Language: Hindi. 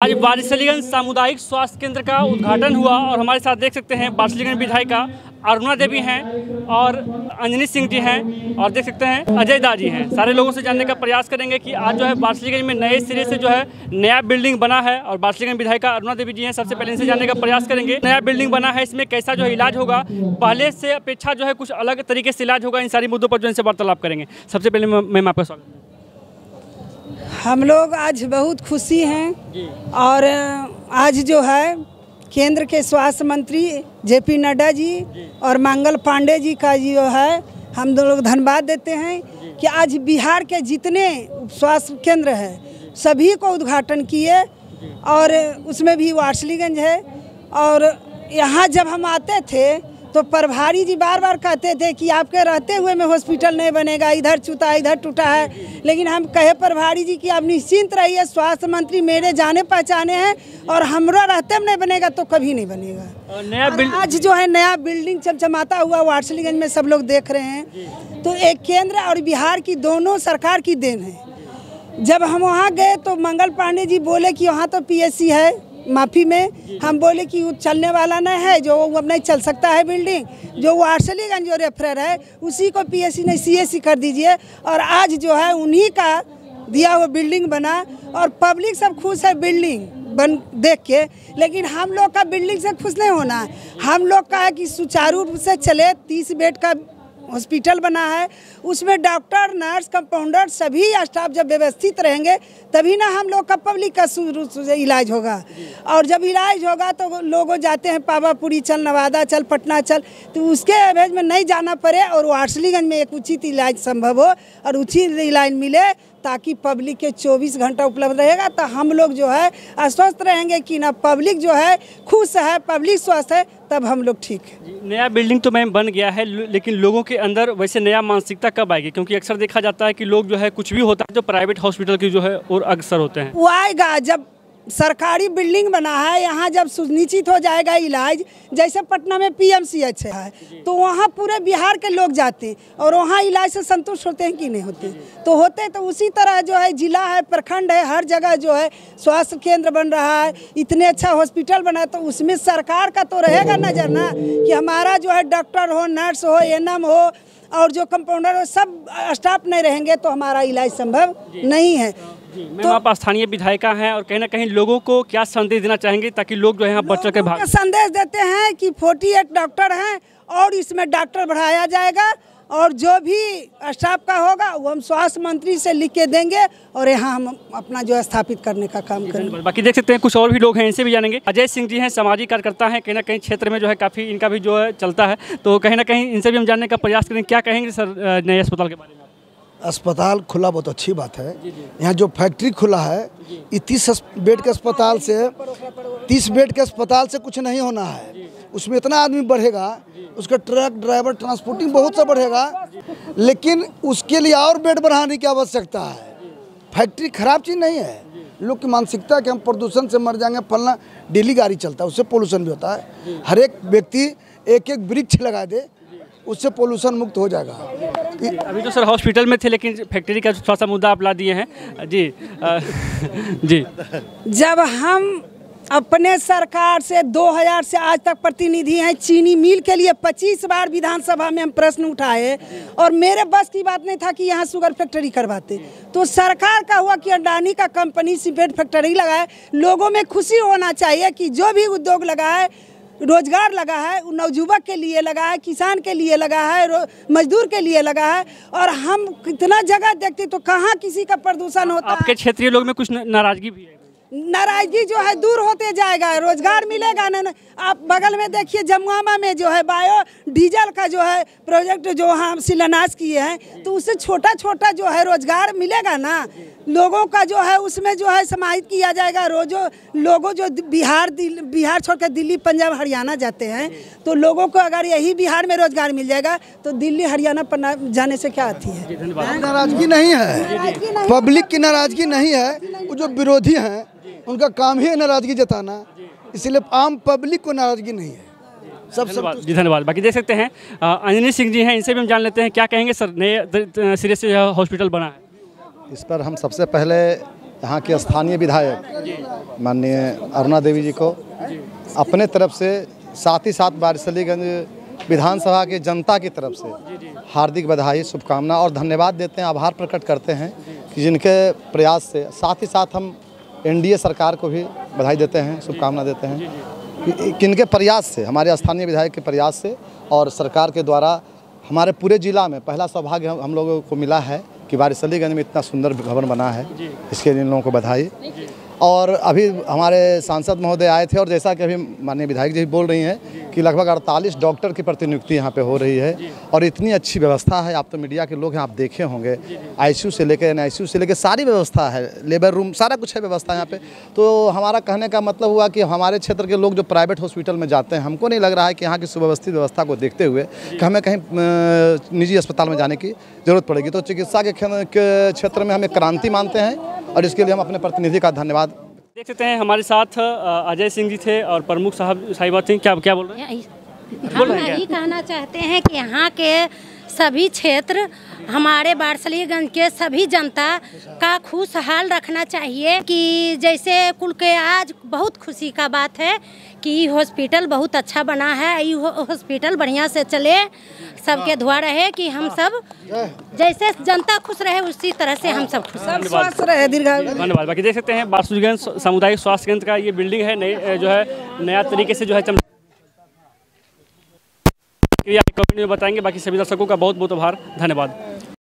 आज बारिशलीगंज सामुदायिक स्वास्थ्य केंद्र का उद्घाटन हुआ और हमारे साथ देख सकते हैं बारिशलीगंज विधायिका अरुणा देवी हैं और अंजनी सिंह जी हैं और देख सकते हैं अजय दा जी हैं। सारे लोगों से जानने का प्रयास करेंगे कि आज जो है बारिशलीगंज में नए सिरे से जो है नया बिल्डिंग बना है और बारिशलीगंज विधायिका अरुणा देवी जी हैं। सबसे पहले इनसे जानने का प्रयास करेंगे नया बिल्डिंग बना है, इसमें कैसा जो है इलाज होगा, पहले से अपेक्षा जो है कुछ अलग तरीके से इलाज होगा। इन सारी मुद्दों पर जो इनसे वार्तालाप करेंगे। सबसे पहले मैम आपका स्वागत। हम लोग आज बहुत खुशी हैं और आज जो है केंद्र के स्वास्थ्य मंत्री जेपी नड्डा जी और मंगल पांडे जी का जो है हम लोग धन्यवाद देते हैं कि आज बिहार के जितने स्वास्थ्य केंद्र हैं सभी को उद्घाटन किए और उसमें भी बारिशलीगंज है। और यहाँ जब हम आते थे तो प्रभारी जी बार बार कहते थे कि आपके रहते हुए में हॉस्पिटल नहीं बनेगा, इधर छूटा इधर टूटा है। लेकिन हम कहे प्रभारी जी कि आप निश्चिंत रहिए, स्वास्थ्य मंत्री मेरे जाने पहचाने हैं और हमरा रहते में नहीं बनेगा तो कभी नहीं बनेगा। नया आज जो है नया बिल्डिंग चमचमाता हुआ बारिशलीगंज में सब लोग देख रहे हैं। तो एक केंद्र और बिहार की दोनों सरकार की देन है। जब हम वहाँ गए तो मंगल पांडे जी बोले कि वहाँ तो पीएससी है माफी में, हम बोले कि वो चलने वाला नहीं है, जो अब नहीं चल सकता है बिल्डिंग, जो बारिशलीगंज जो रेफरर है उसी को पीएससी नहीं सीएससी कर दीजिए। और आज जो है उन्हीं का दिया हुआ बिल्डिंग बना और पब्लिक सब खुश है बिल्डिंग बन देख के। लेकिन हम लोग का बिल्डिंग से खुश नहीं होना है, हम लोग का है कि सुचारू रूप से चले। 30 बेड का हॉस्पिटल बना है, उसमें डॉक्टर नर्स कंपाउंडर सभी स्टाफ जब व्यवस्थित रहेंगे तभी ना हम लोग का पब्लिक का इलाज होगा। और जब इलाज होगा तो लोग जाते हैं पावापुरी चल, नवादा चल, पटना चल, तो उसके एवज में नहीं जाना पड़े और बारिशलीगंज में एक उचित इलाज संभव हो और उचित इलाज मिले ताकि पब्लिक के 24 घंटा उपलब्ध रहेगा। तो हम लोग जो है आश्वस्त रहेंगे कि ना पब्लिक जो है खुश है, पब्लिक स्वस्थ है, तब हम लोग ठीक है। नया बिल्डिंग तो मैम बन गया है, लेकिन लोगों के अंदर वैसे नया मानसिकता कब आएगी? क्योंकि अक्सर देखा जाता है कि लोग जो है कुछ भी होता है जो प्राइवेट हॉस्पिटल की जो है और अक्सर होते हैं। वो आएगा जब सरकारी बिल्डिंग बना है, यहाँ जब सुनिश्चित हो जाएगा इलाज, जैसे पटना में पीएमसीएच है तो वहाँ पूरे बिहार के लोग जाते हैं और वहाँ इलाज से संतुष्ट होते हैं कि नहीं होते, तो होते। तो उसी तरह जो है जिला है, प्रखंड है, हर जगह जो है स्वास्थ्य केंद्र बन रहा है, इतने अच्छा हॉस्पिटल बना है, तो उसमें सरकार का तो रहेगा नजर ना कि हमारा जो है डॉक्टर हो, नर्स हो, एएनएम हो और जो कंपाउंडर हो, सब स्टाफ नहीं रहेंगे तो हमारा इलाज संभव नहीं है। मैम तो आप स्थानीय विधायिका हैं और कहीं ना कहीं लोगों को क्या संदेश देना चाहेंगे ताकि लोग जो है यहाँ बढ़ चढ़ के भाग? संदेश देते हैं कि 48 डॉक्टर हैं और इसमें डॉक्टर बढ़ाया जाएगा और जो भी स्टाफ का होगा वो हम स्वास्थ्य मंत्री से लिख के देंगे और यहाँ हम अपना जो है स्थापित करने का काम करेंगे। बाकी देख सकते हैं कुछ और भी लोग हैं, इनसे भी जानेंगे। अजय सिंह जी हैं, सामाजिक कार्यकर्ता हैं, कहीं ना कहीं क्षेत्र में जो है काफ़ी इनका भी जो है चलता है, तो कहीं ना कहीं इनसे भी हम जानने का प्रयास करेंगे। क्या कहेंगे सर नए अस्पताल के बारे में? अस्पताल खुला बहुत अच्छी बात है। यहाँ जो फैक्ट्री खुला है, 30 बेड के अस्पताल से 30 बेड के अस्पताल से कुछ नहीं होना है। उसमें इतना आदमी बढ़ेगा, उसका ट्रक ड्राइवर ट्रांसपोर्टिंग बहुत सा बढ़ेगा, लेकिन उसके लिए और बेड बढ़ाने की आवश्यकता है। फैक्ट्री खराब चीज़ नहीं है। लोग की मानसिकता कि हम प्रदूषण से मर जाएंगे, फलना डेली गाड़ी चलता है उससे पोल्यूशन भी होता है। हर एक व्यक्ति एक एक वृक्ष लगा दे, उससे पोल्यूशन मुक्त हो जाएगा। अभी तो सर हॉस्पिटल में थे, लेकिन फैक्ट्री का थोड़ा सा मुद्दा आप ला दिए हैं जी। जी, जब हम अपने सरकार से 2000 से आज तक प्रतिनिधि हैं, चीनी मिल के लिए 25 बार विधानसभा में हम प्रश्न उठाए और मेरे बस की बात नहीं था कि यहाँ शुगर फैक्ट्री करवाते। तो सरकार का हुआ कि अडानी का कंपनी सीमेंट फैक्ट्री लगाए। लोगों में खुशी होना चाहिए कि जो भी उद्योग लगा है, रोजगार लगा है, नवयुवक के लिए लगा है, किसान के लिए लगा है, मजदूर के लिए लगा है। और हम कितना जगह देखते तो कहाँ किसी का प्रदूषण होता है। आपके क्षेत्रीय लोग में कुछ नाराजगी भी है? नाराजगी जो है दूर होते जाएगा, रोजगार मिलेगा ना। आप बगल में देखिए जमुआमा में जो है बायो डीजल का जो है प्रोजेक्ट जो हम शिलान्यास किए हैं, तो उससे छोटा छोटा जो है रोजगार मिलेगा ना लोगों का, जो है उसमें जो है समाहित किया जाएगा। लोगों जो बिहार छोड़ कर दिल्ली, पंजाब, हरियाणा जाते हैं, तो लोगों को अगर यही बिहार में रोजगार मिल जाएगा तो दिल्ली, हरियाणा जाने से क्या आती है? नाराजगी नहीं है, पब्लिक की नाराजगी नहीं है। वो जो विरोधी हैं उनका काम ही नाराजगी जताना, इसलिए आम पब्लिक को नाराजगी नहीं है। सब जी धन्यवाद। बाकी देख सकते हैं अंजनी सिंह जी हैं, इनसे भी हम जान लेते हैं क्या कहेंगे सर नए सिरे से हॉस्पिटल बना है। इस पर हम सबसे पहले यहाँ के स्थानीय विधायक माननीय अरुणा देवी जी को अपने तरफ से, साथ ही साथ बारिसलीगंज विधानसभा के जनता की तरफ से हार्दिक बधाई, शुभकामना और धन्यवाद देते हैं, आभार प्रकट करते हैं कि जिनके प्रयास से, साथ ही साथ हम एनडीए सरकार को भी बधाई देते हैं, शुभकामना देते हैं कि इनके प्रयास से, हमारे स्थानीय विधायक के प्रयास से और सरकार के द्वारा हमारे पूरे जिला में पहला सौभाग्य हम लोगों को मिला है कि बारिसलीगंज में इतना सुंदर भवन बना है। इसके लिए इन लोगों को बधाई। और अभी हमारे सांसद महोदय आए थे और जैसा कि अभी माननीय विधायक जी बोल रही हैं कि लगभग 48 डॉक्टर की प्रतिनियुक्ति यहाँ पे हो रही है और इतनी अच्छी व्यवस्था है। आप तो मीडिया के लोग हैं, आप देखे होंगे, आईसीयू से लेकर NICU से लेकर सारी व्यवस्था है, लेबर रूम, सारा कुछ है व्यवस्था यहाँ पे। तो हमारा कहने का मतलब हुआ कि हमारे क्षेत्र के लोग जो प्राइवेट हॉस्पिटल में जाते हैं, हमको नहीं लग रहा है कि यहाँ की सुव्यवस्थित व्यवस्था को देखते हुए कि हमें कहीं निजी अस्पताल में जाने की ज़रूरत पड़ेगी। तो चिकित्सा के क्षेत्र में हम एक क्रांति मानते हैं और इसके लिए हम अपने प्रतिनिधि का धन्यवाद। देख सकते हैं हमारे साथ अजय सिंह जी थे और प्रमुख साहिबा थी। क्या बोल रहे हैं? हम यही कहना चाहते हैं कि यहाँ के सभी क्षेत्र, हमारे बारिसलीगंज के सभी जनता का खुशहाल रखना चाहिए कि जैसे कुल के आज बहुत खुशी का बात है कि हॉस्पिटल बहुत अच्छा बना है। ये हॉस्पिटल बढ़िया से चले, सबके दुआ रहे कि हम सब जैसे जनता खुश रहे उसी तरह से हम सब खुश स्वस्थ रहे, दीर्घायु। धन्यवाद। बाकी देख सकते हैं बारिसलीगंज सामुदायिक स्वास्थ्य केंद्र का ये बिल्डिंग है, नई जो है नया तरीके से जो है कमेंट में बताएंगे। बाकी सभी दर्शकों का बहुत बहुत आभार, धन्यवाद।